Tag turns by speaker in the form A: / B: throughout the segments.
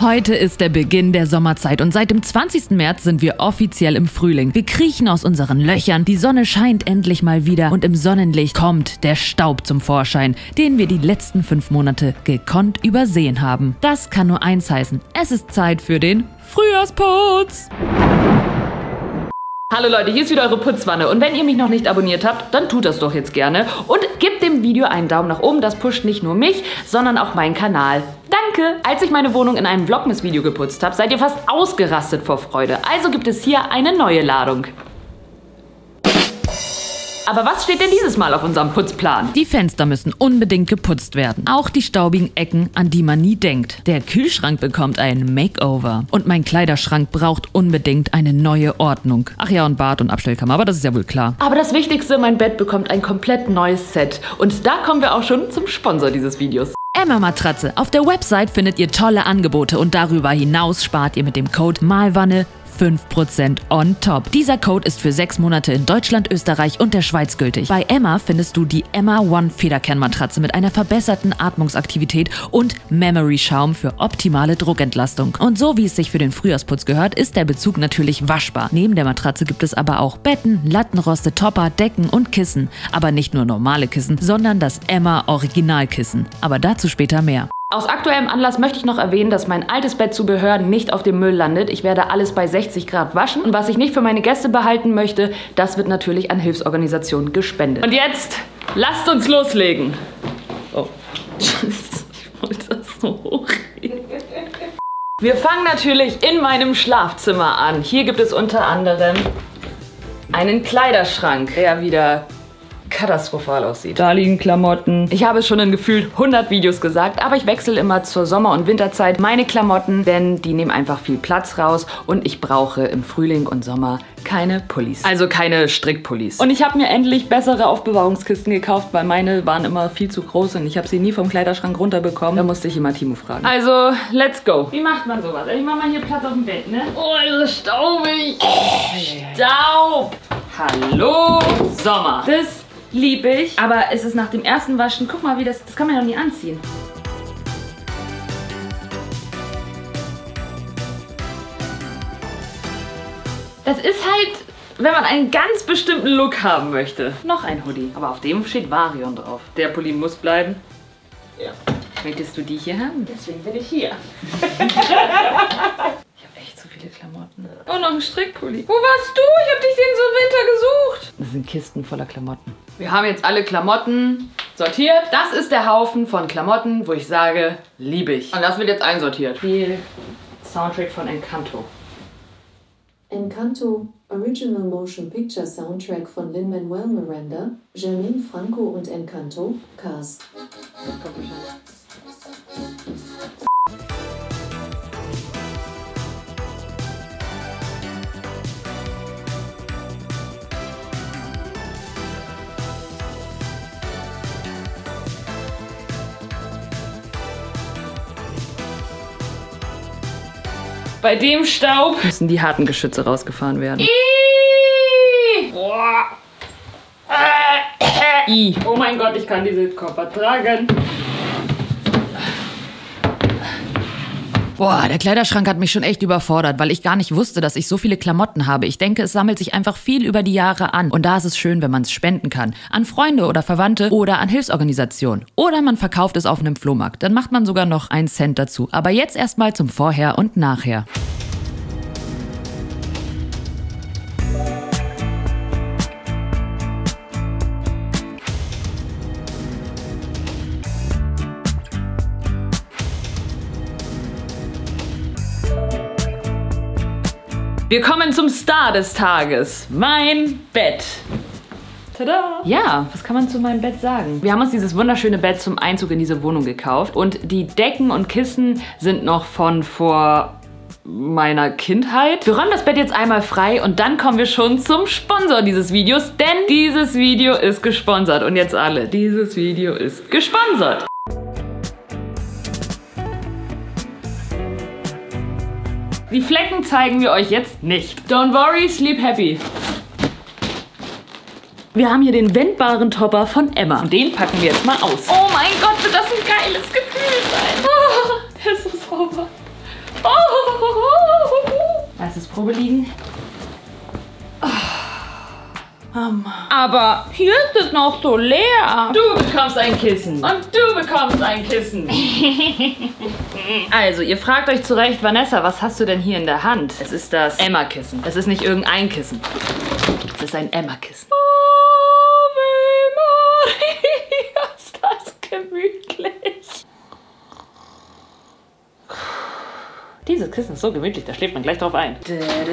A: Heute ist der Beginn der Sommerzeit und seit dem 20. März sind wir offiziell im Frühling. Wir kriechen aus unseren Löchern, die Sonne scheint endlich mal wieder und im Sonnenlicht kommt der Staub zum Vorschein, den wir die letzten 5 Monate gekonnt übersehen haben. Das kann nur eins heißen: Es ist Zeit für den Frühjahrsputz! Hallo Leute, hier ist wieder eure Putzwanne und wenn ihr mich noch nicht abonniert habt, dann tut das doch jetzt gerne und gebt dem Video einen Daumen nach oben, das pusht nicht nur mich, sondern auch meinen Kanal. Danke! Als ich meine Wohnung in einem Vlogmas-Video geputzt habe, seid ihr fast ausgerastet vor Freude, also gibt es hier eine neue Ladung. Aber was steht denn dieses Mal auf unserem Putzplan? Die Fenster müssen unbedingt geputzt werden. Auch die staubigen Ecken, an die man nie denkt. Der Kühlschrank bekommt ein Makeover. Und mein Kleiderschrank braucht unbedingt eine neue Ordnung. Ach ja, und Bad und Abstellkammer, aber das ist ja wohl klar. Aber das Wichtigste, mein Bett bekommt ein komplett neues Set. Und da kommen wir auch schon zum Sponsor dieses Videos. Emma Matratze. Auf der Website findet ihr tolle Angebote und darüber hinaus spart ihr mit dem Code MALWANNE 5% on top. Dieser Code ist für 6 Monate in Deutschland, Österreich und der Schweiz gültig. Bei Emma findest du die Emma One Federkernmatratze mit einer verbesserten Atmungsaktivität und Memory-Schaum für optimale Druckentlastung. Und so wie es sich für den Frühjahrsputz gehört, ist der Bezug natürlich waschbar. Neben der Matratze gibt es aber auch Betten, Lattenroste, Topper, Decken und Kissen. Aber nicht nur normale Kissen, sondern das Emma Originalkissen. Aber dazu später mehr. Aus aktuellem Anlass möchte ich noch erwähnen, dass mein altes Bettzubehör nicht auf dem Müll landet. Ich werde alles bei 60 Grad waschen. Und was ich nicht für meine Gäste behalten möchte, das wird natürlich an Hilfsorganisationen gespendet. Und jetzt, lasst uns loslegen. Oh, Scheiße, ich wollte das so hochheben. Wir fangen natürlich in meinem Schlafzimmer an. Hier gibt es unter anderem einen Kleiderschrank, der wieder katastrophal aussieht. Da liegen Klamotten. Ich habe es schon in gefühlt 100 Videos gesagt, aber ich wechsle immer zur Sommer- und Winterzeit meine Klamotten, denn die nehmen einfach viel Platz raus und ich brauche im Frühling und Sommer keine Pullis. Also keine Strickpullis. Und ich habe mir endlich bessere Aufbewahrungskisten gekauft, weil meine waren immer viel zu groß und ich habe sie nie vom Kleiderschrank runterbekommen. Da musste ich immer Timo fragen. Also, let's go. Wie macht man sowas? Ich mache mal hier Platz auf dem Bett, ne? Oh, das ist staubig. Staub. Hallo, Sommer. Das liebe ich, aber es ist nach dem ersten Waschen, guck mal, wie das kann man ja noch nie anziehen. Das ist halt, wenn man einen ganz bestimmten Look haben möchte. Noch ein Hoodie, aber auf dem steht Varion drauf. Der Pulli muss bleiben. Ja. Möchtest du die hier haben? Deswegen bin ich hier. Ich habe echt so viele Klamotten. Oh, noch ein Strickpulli. Wo warst du? Ich habe dich den so im Winter gesucht. Das sind Kisten voller Klamotten. Wir haben jetzt alle Klamotten sortiert. Das ist der Haufen von Klamotten, wo ich sage, liebe ich. Und das wird jetzt einsortiert. Die Soundtrack von Encanto.
B: Encanto, Original Motion Picture Soundtrack von Lin-Manuel Miranda, Jermaine Franco und Encanto, Cast.
A: Das kommt wahrscheinlich. Bei dem Staub müssen die harten Geschütze rausgefahren werden. Boah. Oh mein Gott, ich kann diese Koffer tragen. Boah, der Kleiderschrank hat mich schon echt überfordert, weil ich gar nicht wusste, dass ich so viele Klamotten habe. Ich denke, es sammelt sich einfach viel über die Jahre an. Und da ist es schön, wenn man es spenden kann. An Freunde oder Verwandte oder an Hilfsorganisationen. Oder man verkauft es auf einem Flohmarkt. Dann macht man sogar noch 1 Cent dazu. Aber jetzt erstmal zum Vorher und Nachher. Wir kommen zum Star des Tages. Mein Bett. Tada! Ja, was kann man zu meinem Bett sagen? Wir haben uns dieses wunderschöne Bett zum Einzug in diese Wohnung gekauft. Und die Decken und Kissen sind noch von vor meiner Kindheit. Wir räumen das Bett jetzt einmal frei und dann kommen wir schon zum Sponsor dieses Videos. Denn dieses Video ist gesponsert. Und jetzt alle, dieses Video ist gesponsert. Die Flecken zeigen wir euch jetzt nicht. Don't worry, sleep happy. Wir haben hier den wendbaren Topper von Emma. Und den packen wir jetzt mal aus. Oh mein Gott, wird das ein geiles Gefühl sein. Oh, der ist so sauber. Erstes Probe liegen. Aber hier ist es noch so leer. Du bekommst ein Kissen. Und du bekommst ein Kissen. Also, ihr fragt euch zu Recht, Vanessa, was hast du denn hier in der Hand? Es ist das Emma-Kissen. Es ist nicht irgendein Kissen. Es ist ein Emma-Kissen. Ave Maria, ist das gemütlich. Dieses Kissen ist so gemütlich, da schläft man gleich drauf ein.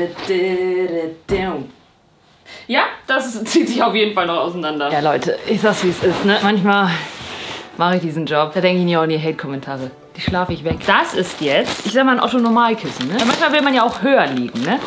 A: Ja, das zieht sich auf jeden Fall noch auseinander. Ja, Leute, ich sag's wie es ist, ne? Manchmal mache ich diesen Job, da denke ich nie auch in die Hate-Kommentare. Die schlafe ich weg. Das ist jetzt, ich sag mal, ein Otto-Normalkissen, ne? Ja, manchmal will man ja auch höher liegen, ne?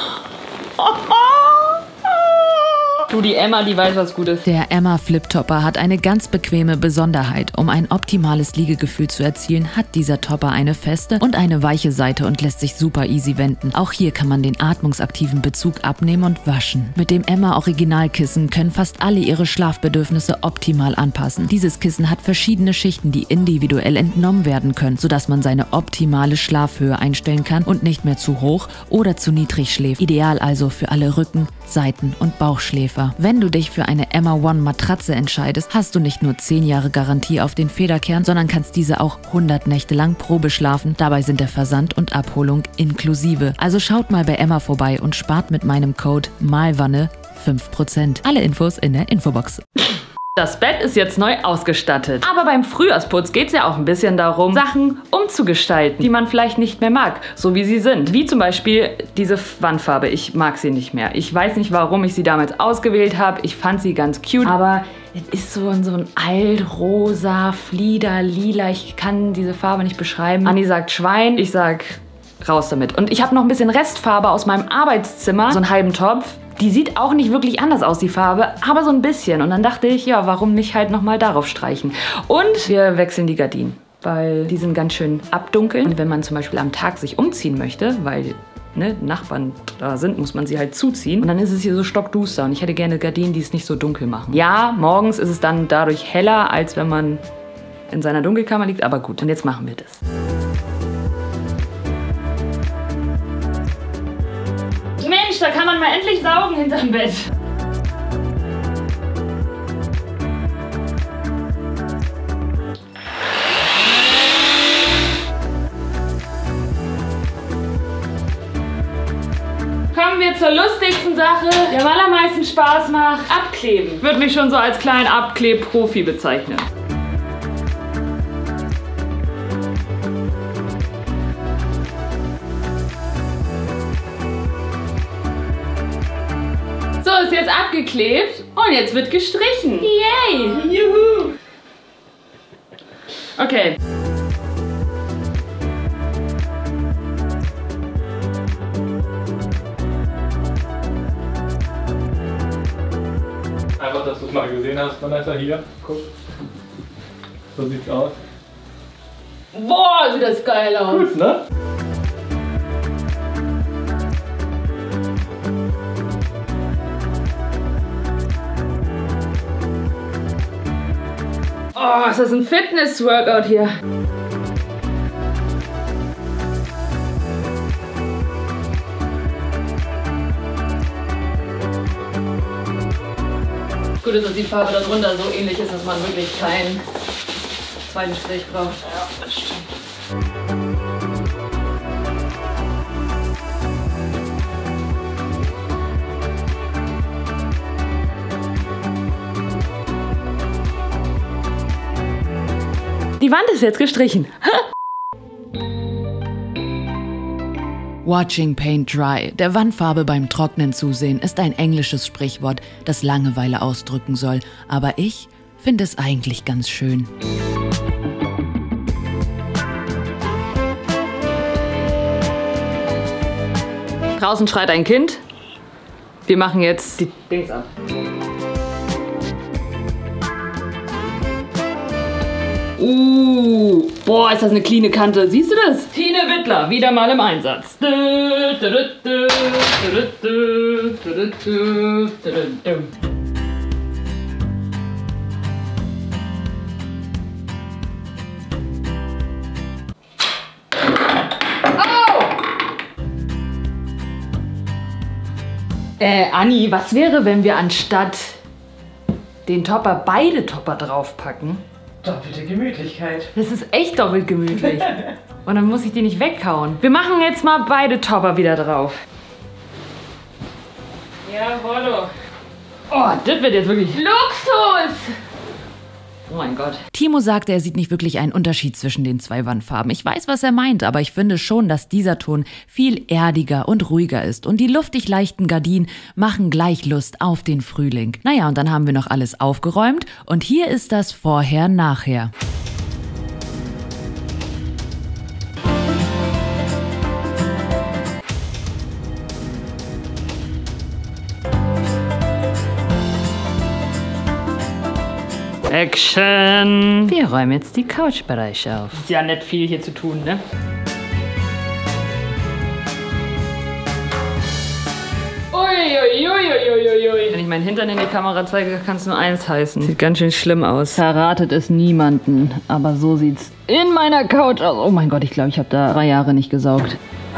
A: Du, die Emma, die weiß, was gut ist. Der Emma Flip-Topper hat eine ganz bequeme Besonderheit. Um ein optimales Liegegefühl zu erzielen, hat dieser Topper eine feste und eine weiche Seite und lässt sich super easy wenden. Auch hier kann man den atmungsaktiven Bezug abnehmen und waschen. Mit dem Emma Originalkissen können fast alle ihre Schlafbedürfnisse optimal anpassen. Dieses Kissen hat verschiedene Schichten, die individuell entnommen werden können, sodass man seine optimale Schlafhöhe einstellen kann und nicht mehr zu hoch oder zu niedrig schläft. Ideal also für alle Rücken-, Seiten- und Bauchschläfer. Wenn du dich für eine Emma One Matratze entscheidest, hast du nicht nur 10 Jahre Garantie auf den Federkern, sondern kannst diese auch 100 Nächte lang Probe schlafen. Dabei sind der Versand und Abholung inklusive. Also schaut mal bei Emma vorbei und spart mit meinem Code MALWANNE 5%. Alle Infos in der Infobox. Das Bett ist jetzt neu ausgestattet. Aber beim Frühjahrsputz geht es ja auch ein bisschen darum, Sachen umzugestalten, die man vielleicht nicht mehr mag, so wie sie sind. Wie zum Beispiel diese Wandfarbe. Ich mag sie nicht mehr. Ich weiß nicht, warum ich sie damals ausgewählt habe. Ich fand sie ganz cute, aber es ist so ein altrosa, Flieder, lila. Ich kann diese Farbe nicht beschreiben. Anni sagt Schwein, ich sag raus damit. Und ich habe noch ein bisschen Restfarbe aus meinem Arbeitszimmer, so einen halben Topf. Die sieht auch nicht wirklich anders aus, die Farbe, aber so ein bisschen. Und dann dachte ich, ja, warum nicht halt nochmal darauf streichen. Und wir wechseln die Gardinen, weil die sind ganz schön abdunkeln. Und wenn man zum Beispiel am Tag sich umziehen möchte, weil Nachbarn da sind, muss man sie halt zuziehen. Und dann ist es hier so stockduster. Und ich hätte gerne Gardinen, die es nicht so dunkel machen. Ja, morgens ist es dann dadurch heller, als wenn man in seiner Dunkelkammer liegt. Aber gut, und jetzt machen wir das. Mensch, da kann man mal endlich saugen hinterm Bett. Kommen wir zur lustigsten Sache, die am allermeisten Spaß macht. Abkleben. Würde mich schon so als kleinen Abkleb-Profi bezeichnen. So, ist jetzt abgeklebt und jetzt wird gestrichen. Yay! Juhu! Okay.
C: Einfach, dass du es mal gesehen hast, Vanessa, hier. Guck. So sieht's aus.
A: Boah, sieht das geil aus.
C: Gut, ne?
A: Oh, ist das ein Fitness-Workout hier. Gut ist, dass die Farbe darunter so ähnlich ist, dass man wirklich keinen zweiten Strich braucht. Ja, das stimmt. Die Wand ist jetzt gestrichen. Watching paint dry, der Wandfarbe beim Trocknen zusehen, ist ein englisches Sprichwort, das Langeweile ausdrücken soll. Aber ich finde es eigentlich ganz schön. Draußen schreit ein Kind. Wir machen jetzt die Dings ab. Boah, ist das eine cleane Kante. Siehst du das? Tine Wittler, wieder mal im Einsatz. Oh! Anni, was wäre, wenn wir anstatt den Topper beide Topper draufpacken?
C: Doppelte Gemütlichkeit.
A: Das ist echt doppelt gemütlich. Und dann muss ich die nicht weghauen. Wir machen jetzt mal beide Topper wieder drauf. Jawollo. Oh, das wird jetzt wirklich Luxus. Oh mein Gott. Timo sagte, er sieht nicht wirklich einen Unterschied zwischen den zwei Wandfarben. Ich weiß, was er meint, aber ich finde schon, dass dieser Ton viel erdiger und ruhiger ist. Und die luftig leichten Gardinen machen gleich Lust auf den Frühling. Naja, und dann haben wir noch alles aufgeräumt. Und hier ist das Vorher-Nachher. Action! Wir räumen jetzt die Couchbereiche auf. Ist ja nicht viel hier zu tun, ne? Uiuiuiuiui. Wenn ich meinen Hintern in die Kamera zeige, kann es nur eins heißen. Sieht ganz schön schlimm aus. Verratet es niemanden. Aber so sieht's in meiner Couch aus. Oh mein Gott, ich glaube, ich habe da 3 Jahre nicht gesaugt.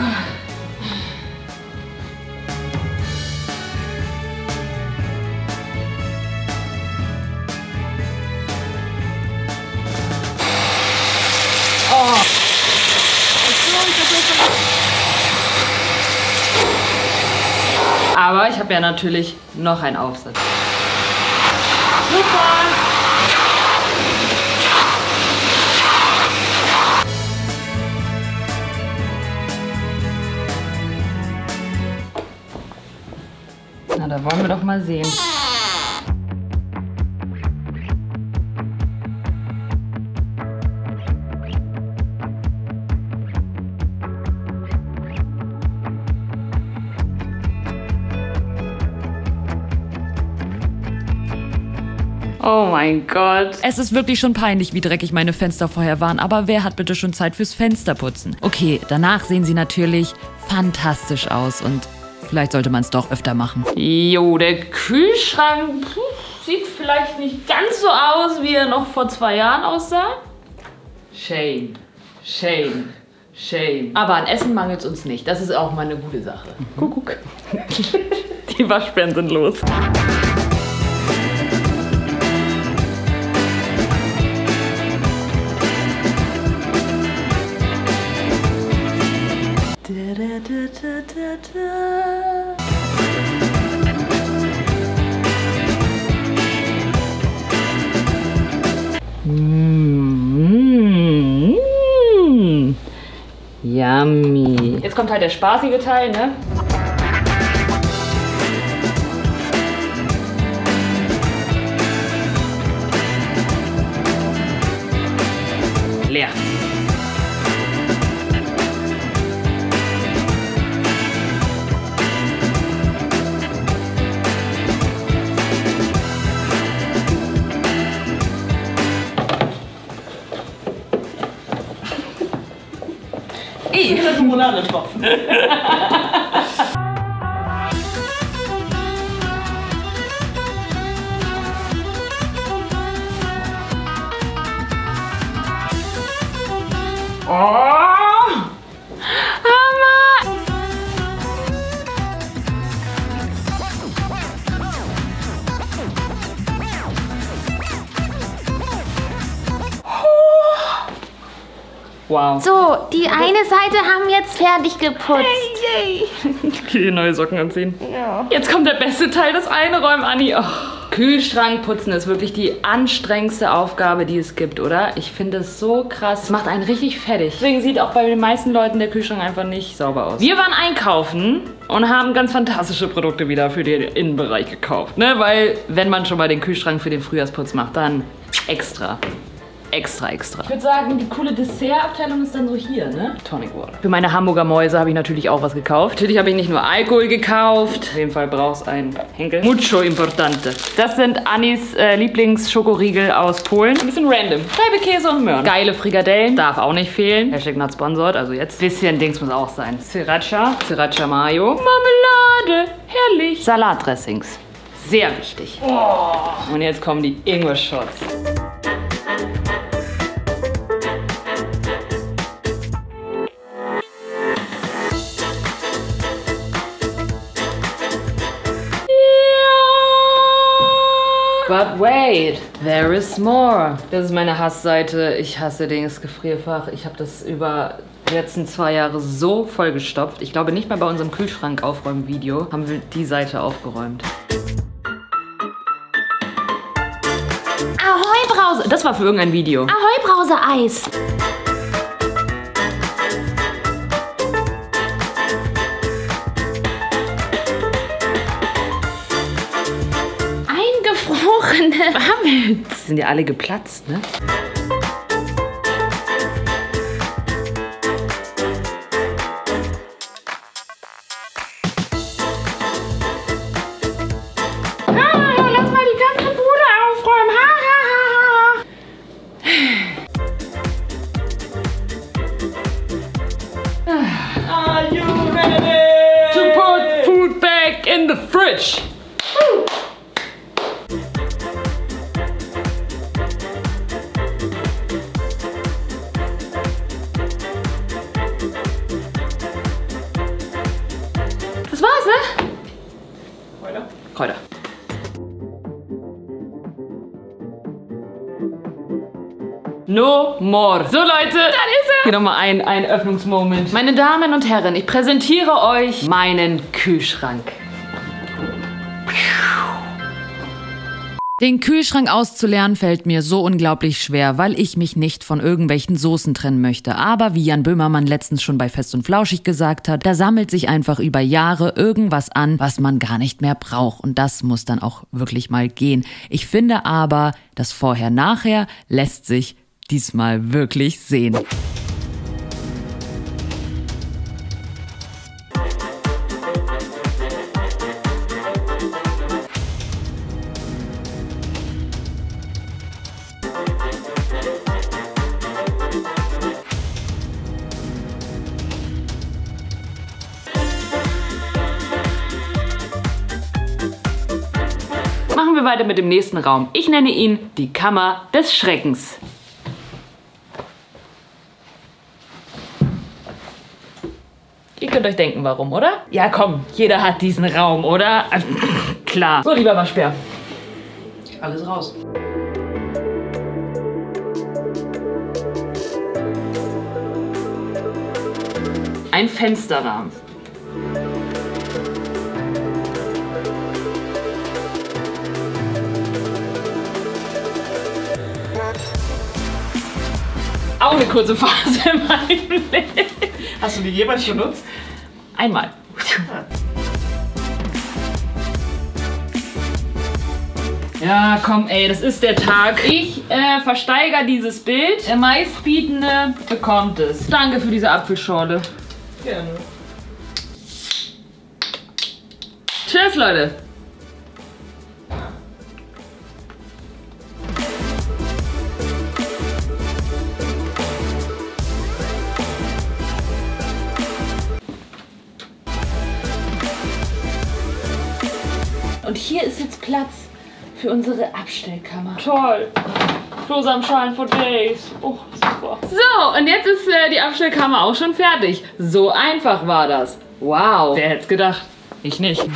A: Aber ich habe ja natürlich noch einen Aufsatz. Super! Na, da wollen wir doch mal sehen. Oh mein Gott. Es ist wirklich schon peinlich, wie dreckig meine Fenster vorher waren, aber wer hat bitte schon Zeit fürs Fensterputzen? Okay, danach sehen sie natürlich fantastisch aus und vielleicht sollte man es doch öfter machen. Jo, der Kühlschrank sieht vielleicht nicht ganz so aus, wie er noch vor 2 Jahren aussah. Shame, shame, shame. Aber an Essen mangelt es uns nicht. Das ist auch mal eine gute Sache. Kuckuck. Die Waschbären sind los. Yummy. Jetzt kommt halt der spaßige Teil, ne? Leer.
C: Limonadentropfen.
A: Wow.
D: So, die eine Seite haben jetzt fertig geputzt.
A: Yay. Ich gehe neue Socken anziehen. Ja. Jetzt kommt der beste Teil, das Einräumen, Anni. Oh. Kühlschrank putzen ist wirklich die anstrengendste Aufgabe, die es gibt, oder? Ich finde es so krass. Es macht einen richtig fertig. Deswegen sieht auch bei den meisten Leuten der Kühlschrank einfach nicht sauber aus. Wir waren einkaufen und haben ganz fantastische Produkte wieder für den Innenbereich gekauft. Ne? Weil, wenn man schon mal den Kühlschrank für den Frühjahrsputz macht, dann extra. Extra. Ich würde sagen, die coole Dessertabteilung ist dann so hier, ne? Tonic Water. Für meine Hamburger Mäuse habe ich natürlich auch was gekauft. Natürlich habe ich nicht nur Alkohol gekauft. Auf jeden Fall brauchst du einen Henkel. Mucho importante. Das sind Annis Lieblingsschokoriegel aus Polen. Ein bisschen random. Scheibekäse und Möhren. Geile Frikadellen. Darf auch nicht fehlen. Hashtag not sponsored. Also jetzt. Bisschen Dings muss auch sein. Sriracha Mayo. Marmelade. Herrlich. Salatdressings. Sehr wichtig. Oh. Und jetzt kommen die Ingwer-Shots. But wait, there is more. Das ist meine Hassseite. Ich hasse das Gefrierfach. Ich habe das über die letzten 2 Jahre so vollgestopft. Ich glaube, nicht mal bei unserem Kühlschrank-Aufräumen-Video haben wir die Seite aufgeräumt.
D: Ahoi-Brause.
A: Das war für irgendein Video.
D: Ahoi-Brause-Eis. Eingefrorene Wammels.
A: Sind ja alle geplatzt, ne?
D: Lass mal die ganze Bude aufräumen. Ha, ha, ha, ha.
C: Are you ready?
A: To put food back in the fridge. Das war's, ne? Kräuter. No more. So Leute, dann ist er. Hier nochmal ein Öffnungsmoment. Meine Damen und Herren, ich präsentiere euch meinen Kühlschrank. Den Kühlschrank auszuleeren fällt mir so unglaublich schwer, weil ich mich nicht von irgendwelchen Soßen trennen möchte. Aber wie Jan Böhmermann letztens schon bei Fest und Flauschig gesagt hat, da sammelt sich einfach über Jahre irgendwas an, was man gar nicht mehr braucht. Und das muss dann auch wirklich mal gehen. Ich finde aber, das Vorher-Nachher lässt sich diesmal wirklich sehen. Machen wir weiter mit dem nächsten Raum. Ich nenne ihn die Kammer des Schreckens. Ihr könnt euch denken, warum, oder? Ja, komm, jeder hat diesen Raum, oder? Klar. So, lieber Waschbär.
E: Alles raus.
A: Ein Fensterrahmen. Auch eine kurze Phase in meinem Leben.
E: Hast du die jemals benutzt?
A: Einmal. Ja, komm, ey, das ist der Tag. Ich versteigere dieses Bild. Der meistbietende bekommt es. Danke für diese Apfelschorle.
C: Gerne.
A: Tschüss, Leute. Und hier ist jetzt Platz für unsere Abstellkammer. Toll. Flohsamenschalen for days. Oh, super. So, und jetzt ist die Abstellkammer auch schon fertig. So einfach war das. Wow. Wer hätte es gedacht? Ich nicht.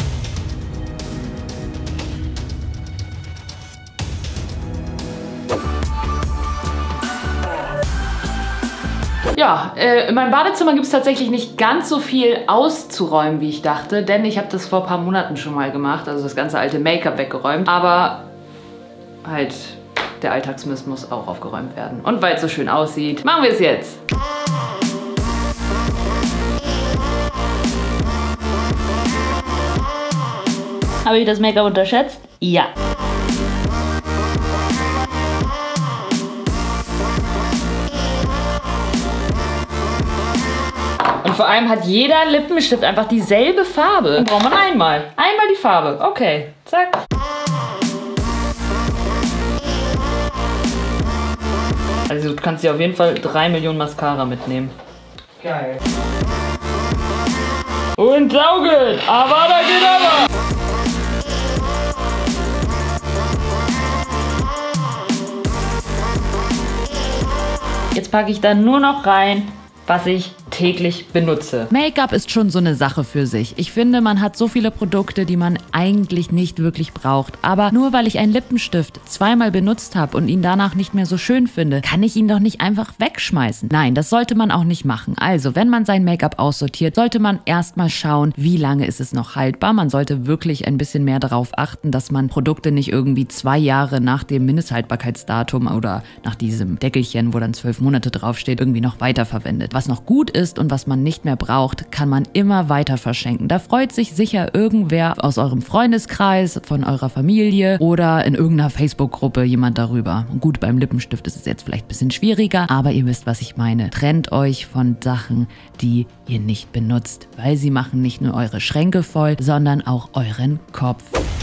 A: Ja, in meinem Badezimmer gibt es tatsächlich nicht ganz so viel auszuräumen, wie ich dachte, denn ich habe das vor ein paar Monaten schon mal gemacht, also das ganze alte Make-up weggeräumt, aber halt der Alltagsmist muss auch aufgeräumt werden. Und weil es so schön aussieht, machen wir es jetzt.
D: Habe ich das Make-up unterschätzt? Ja.
A: Und vor allem hat jeder Lippenstift einfach dieselbe Farbe. Dann braucht man einmal. Einmal die Farbe. Okay, zack. Also du kannst dir auf jeden Fall 3 Millionen Mascara mitnehmen.
C: Geil.
A: Und saugen! Aber da geht aber! Jetzt packe ich da nur noch rein, was ich täglich benutze. Make-up ist schon so eine Sache für sich. Ich finde, man hat so viele Produkte, die man eigentlich nicht wirklich braucht. Aber nur weil ich einen Lippenstift zweimal benutzt habe und ihn danach nicht mehr so schön finde, kann ich ihn doch nicht einfach wegschmeißen. Nein, das sollte man auch nicht machen. Also, wenn man sein Make-up aussortiert, sollte man erstmal schauen, wie lange ist es noch haltbar. Man sollte wirklich ein bisschen mehr darauf achten, dass man Produkte nicht irgendwie 2 Jahre nach dem Mindesthaltbarkeitsdatum oder nach diesem Deckelchen, wo dann 12 Monate draufsteht, irgendwie noch weiterverwendet. Was noch gut ist und was man nicht mehr braucht, kann man immer weiter verschenken. Da freut sich sicher irgendwer aus eurem Freundeskreis, von eurer Familie oder in irgendeiner Facebook-Gruppe jemand darüber. Und gut, beim Lippenstift ist es jetzt vielleicht ein bisschen schwieriger, aber ihr wisst, was ich meine. Trennt euch von Sachen, die ihr nicht benutzt, weil sie machen nicht nur eure Schränke voll, sondern auch euren Kopf.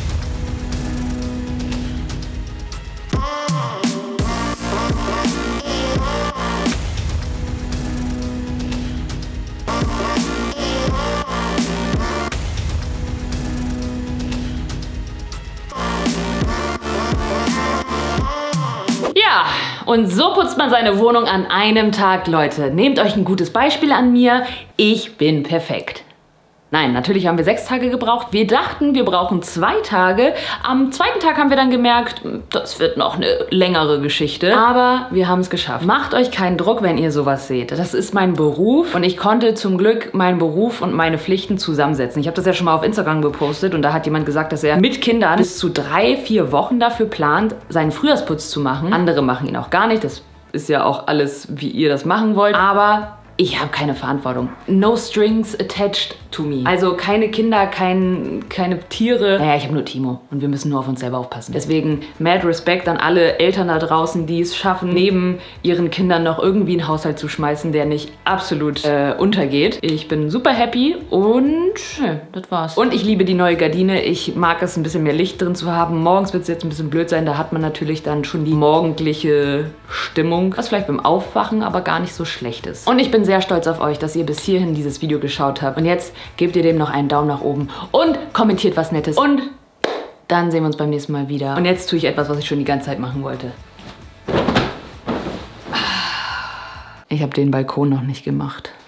A: Ja, und so putzt man seine Wohnung an einem Tag, Leute. Nehmt euch ein gutes Beispiel an mir. Ich bin perfekt. Nein, natürlich haben wir 6 Tage gebraucht. Wir dachten, wir brauchen 2 Tage. Am 2. Tag haben wir dann gemerkt, das wird noch eine längere Geschichte. Aber wir haben es geschafft. Macht euch keinen Druck, wenn ihr sowas seht. Das ist mein Beruf und ich konnte zum Glück meinen Beruf und meine Pflichten zusammensetzen. Ich habe das ja schon mal auf Instagram gepostet und da hat jemand gesagt, dass er mit Kindern bis zu 3-4 Wochen dafür plant, seinen Frühjahrsputz zu machen. Andere machen ihn auch gar nicht. Das ist ja auch alles, wie ihr das machen wollt. Aber ich habe keine Verantwortung. No strings attached to me. Also keine Kinder, keine Tiere. Naja, ich habe nur Timo und wir müssen nur auf uns selber aufpassen. Deswegen mad Respekt an alle Eltern da draußen, die es schaffen, neben ihren Kindern noch irgendwie einen Haushalt zu schmeißen, der nicht absolut untergeht. Ich bin super happy und das war's. Und ich liebe die neue Gardine. Ich mag es, ein bisschen mehr Licht drin zu haben. Morgens wird es jetzt ein bisschen blöd sein. Da hat man natürlich dann schon die morgendliche Stimmung, was vielleicht beim Aufwachen aber gar nicht so schlecht ist. Und ich bin sehr stolz auf euch, dass ihr bis hierhin dieses Video geschaut habt. Und jetzt gebt ihr dem noch einen Daumen nach oben und kommentiert was Nettes. Und dann sehen wir uns beim nächsten Mal wieder. Und jetzt tue ich etwas, was ich schon die ganze Zeit machen wollte. Ich habe den Balkon noch nicht gemacht.